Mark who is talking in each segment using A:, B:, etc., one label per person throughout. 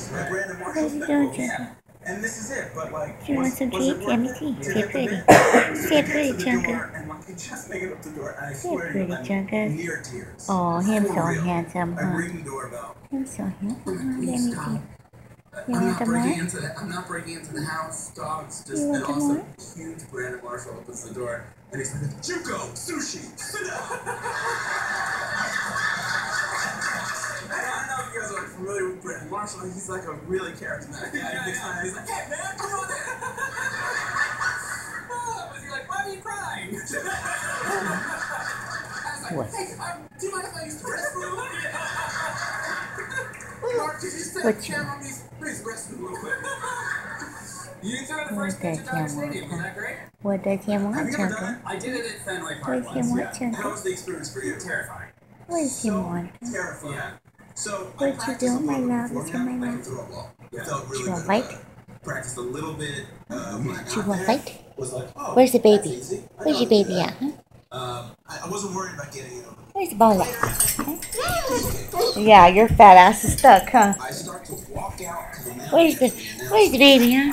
A: Brandon
B: What are
A: Marshall.
B: you doing, Chunkas?
A: And this is it, but like,
B: Do you want some treats? Let me see. Say pretty. Say pretty, Chunkas.
A: and like, just make it up the door, and I
B: Say
A: swear
B: pretty,
A: I'm
B: Chunkas.
A: near tears.
B: Oh, him so
A: For real.
B: handsome,
A: I
B: huh?
A: ring the doorbell.
B: Him so handsome, huh? Let me see. You
A: I'm
B: want
A: not
B: the more?
A: breaking into the house. Dogs just
B: You want
A: and
B: the
A: also
B: more?
A: huge Brandon Marshall opens the door and he's like, Juco, sushi, sit down. I don't know if you guys are familiar with Brandon Marshall. He's like a really charismatic guy. He's like, hey man, come on in. Was he like, why are you crying? I was like,
B: What?
A: hey, do you mind if I use the restroom? Mark, could you set
B: What
A: the camera on these? Please restroom real quick. You threw the first pitch at Dodger Stadium, was that great?
B: What does he want,
A: Have you ever done
B: Chunkas?
A: it? I did it at Fenway Park
B: What does he
A: once,
B: want,
A: yeah. How
B: Chunkas?
A: was the experience for you? Terrifying.
B: What does he want?
A: Terrifying. Yeah. So
B: What you doing, my love? What's in my mouth?
A: It felt really
B: You want
A: good.
B: to fight?
A: Practiced a little bit. When I
B: You
A: got
B: want to
A: there,
B: fight?
A: was like, oh,
B: Where's the baby?
A: that's easy. I
B: Where's
A: know
B: your
A: how to do
B: baby
A: that.
B: at, huh?
A: I wasn't worried about getting it over.
B: Where's the ball at? Yeah, your fat ass is stuck, huh?
A: I start to walk out to the mountain.
B: Where's the baby, huh?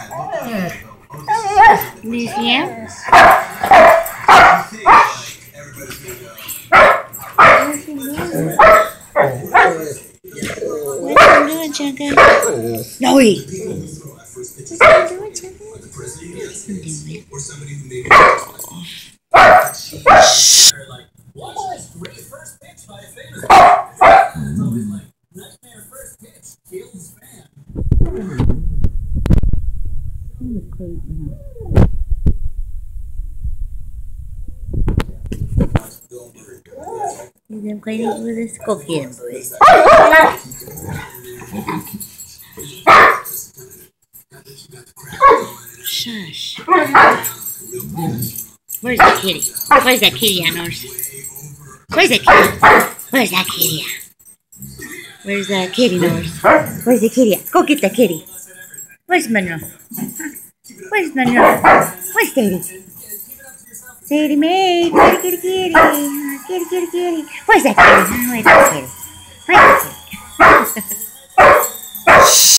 B: Do you see him? What's he doing? What's he doing, Chunkas? No, wait. What's he doing, Chunkas? What's he doing?
A: Watch this great first pitch by a famous man. It's always like, nightmare first pitch, kills fan.
B: He's been playing with his go get him, boys. Shush. Where's that kitty? Where's that kitty at, Norse? Where's that kitty? Where's that kitty at? Where's that kitty, Norse? Where's the kitty at? Go get that kitty. Where's Monroe? Where's Monroe? Where's Sadie? Sadie Mae, kitty, kitty, kitty. Kitty, kitty, kitty. Where's that kitty? Where's that kitty? Where's that kitty?